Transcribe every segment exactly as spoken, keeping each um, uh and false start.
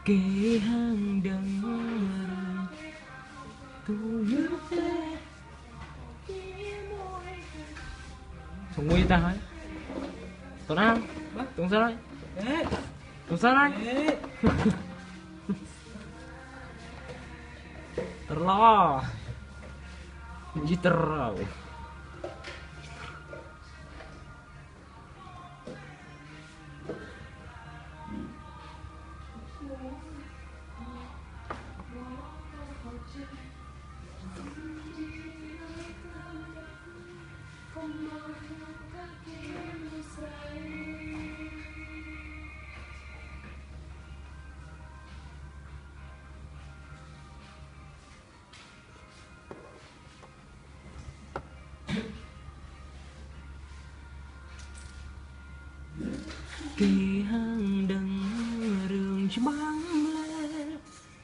kề hàng đằng tôi nhớ thế xong nguy ta hỏi tuần ăn tuần sao đấy tuần sao đấy terlo gì terlo kỳ hàng đằng đường cho băng lên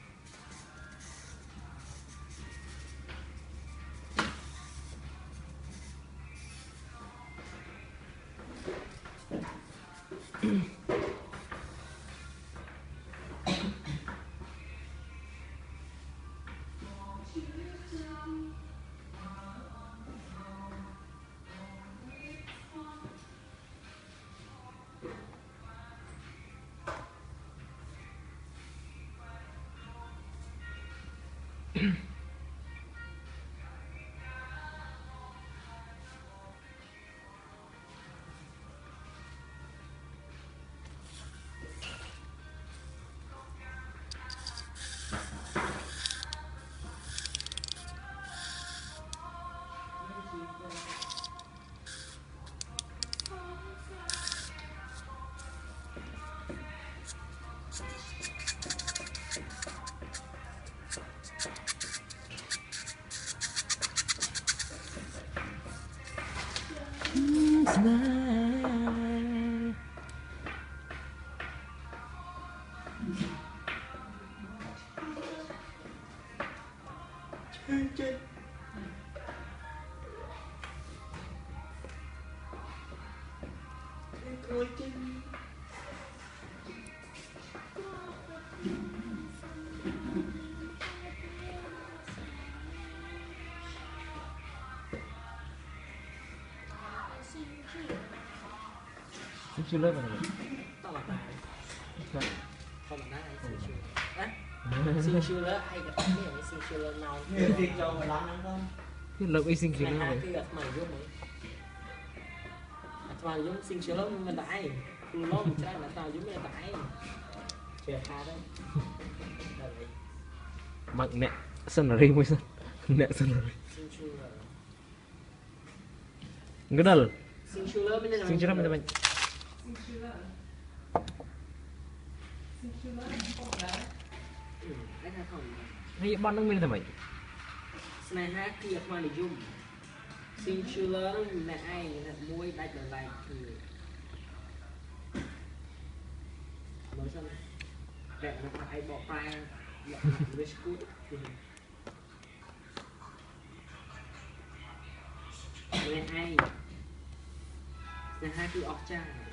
chưa lớp rồi tao là bài không mà nói ai xin chưa á xin chưa lớp ai gặp cái này xin chưa lớp nào tiền cho mà làm ăn không cái lớp y sinh này kia hai rồi cái gặp mày giúp mày tao giúp xin chưa lớp mình đại cứ lo mình trai là tao giúp mình đại chuyện khác đấy mặc nè sân là riêng mới sân nè sân là riêng xin chưa cái đó là xin chưa lớp mình xin chưa lớp mìnhนี่บ้านต้องมีทำไม này hai cái gặp mà để dùng xin chưa lớp này ai là muối đại đời này thì nói sao đẹp nó phải ai bỏ tay với scoot này ai này hai cái ọc trang